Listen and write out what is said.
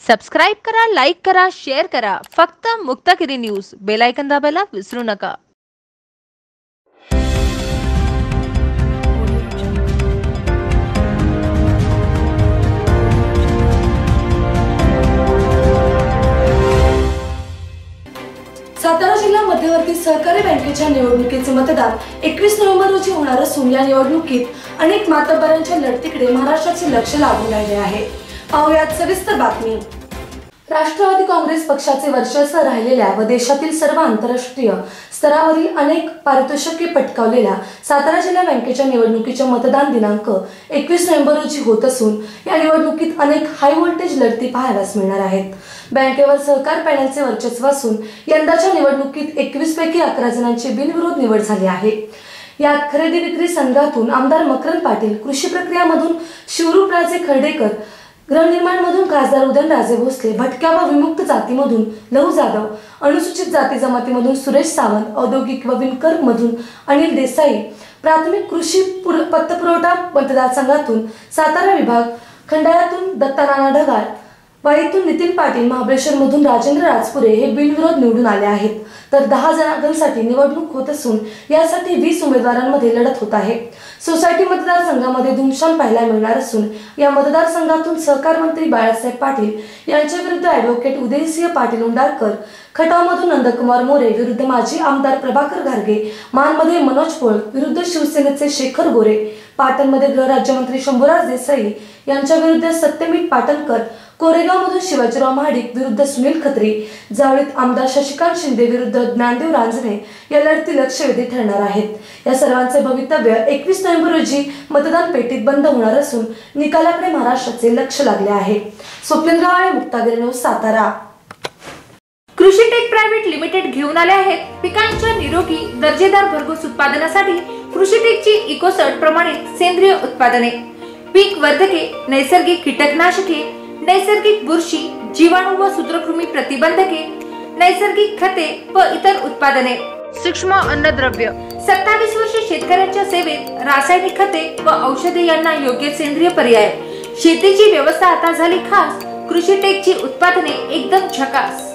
Subscribe करा, like करा, share करा. फक्त मुक्तागिरी न्यूज. बेल आयकॉन दाबायला विसरू नका. सातारा जिल्हा मध्यवर्ती सहकारी बँकेच्या निवडणुकीचे मतदान 21 नोव्हेंबर रोजी होणार असून या निवडणुकीत अनेक मातब्बरांच्या लढतीकडे महाराष्ट्राचे लक्ष लागून राहिले आहे. पाहुयात सविस्तर बातमी. राष्ट्रवादी काँग्रेस पक्षाचे वर्चस्व राहिलेल्या व देशातील सर्व आंतरराष्ट्रीय स्तरावरील अनेक पारितोषिके पटकावलेल्या सातारा जिल्हा बँकेच्या निवडणुकीचे मतदान दिनांक 21 नोव्हेंबर रोजी होत असून या निवडणुकीत अनेक हाय व्होल्टेज लढती पाहायलाच मिळणार आहेत. बँकेवर सहकार पॅनलचे वर्चस्व असून यंदाच्या निवडणुकीत 21 पैकी 11 जणांची बिनविरोध निवड झाली आहे. यात खरेदी विक्री संघातून आमदार मकरंद पाटील, कृषी प्रक्रियामधून शिवरूपराजे खर्डेकर, गृहनिर्माणमधून खासदार उदयनराजे भोसले, भटक्या व विमुक्त जातीमधून लहू जाधव, अनुसूचित जाती जमातीमधून सुरेश सावंत, औद्योगिक व विणकर मधून अनिल देसाई, प्राथमिक कृषी पतपुरवठा मतदारसंघातून सातारा विभाग, खंडाळ्यातून दत्ता नाना ढगाळ, वाईतून नितीन पाटील, महाबळेश्वर मधून राजेंद्र राजपुरे हे बिनविरोध निवडून आले आहेत. तर 10 जणांसाठी निवडणूक होत असून यासाठी 20 उमेदवारांमध्ये लढत होत आहे. सोसायटी मतदारसंघामध्ये धुमशान पाहायला मिळणार असून या मतदारसंघातून सहकार मंत्री बाळासाहेब पाटील यांच्या विरुद्ध ॲडव्होकेट उदयसिंह पाटील उंडाळकर, खटावमधून नंदकुमार मोरे विरुद्ध माजी आमदार प्रभाकर घारगे, मानमध्ये मनोज पोळ विरुद्ध शिवसेनेचे शेखर गोरे, पाटणमध्ये गृहराज्यमंत्री शंभूराज देसाई यांच्या विरुद्ध सत्यमीत पाटणकर, कोरेगावमधून शिवाजीराव महाडिक विरुद्ध सुनील खत्री, जावळीत आमदार शशिकांत शिंदे विरुद्ध ज्ञानदेव रांजणे या लढती लक्षवेधी ठरणार आहेत. या सर्वांचे भवितव्य 21 नोव्हेंबर रोजी मतदान पेटीत बंद होणार असून निकालाकडे महाराष्ट्राचे लक्ष लागले आहे. Swapnil Rao, Muktagiri news, Satara. Krushi tech private limited घेऊन आले आहेत पिकांच्या निरोगी दर्जेदार भरघोस उत्पादनासाठी कृषी टेकची इकोसर्ट प्रमाणित सेंद्रिय उत्पादने, पीक वर्धके, नैसर्गिक कीटकनाशके, नैसर्गिक बुरशी, जीवाणू व सूत्रकृमी प्रतिबंधके, नैसर्गिक खते व इतर उत्पादने, सूक्ष्म अन्नद्रव्य. 27 वर्षे शेतकऱ्यांच्या सेवेत रासायनिक खते व औषधे यांना योग्य सेंद्रिय पर्याय. शेतीची व्यवस्था आता झाली खास. कृषी टेकची उत्पादने एकदम झकास.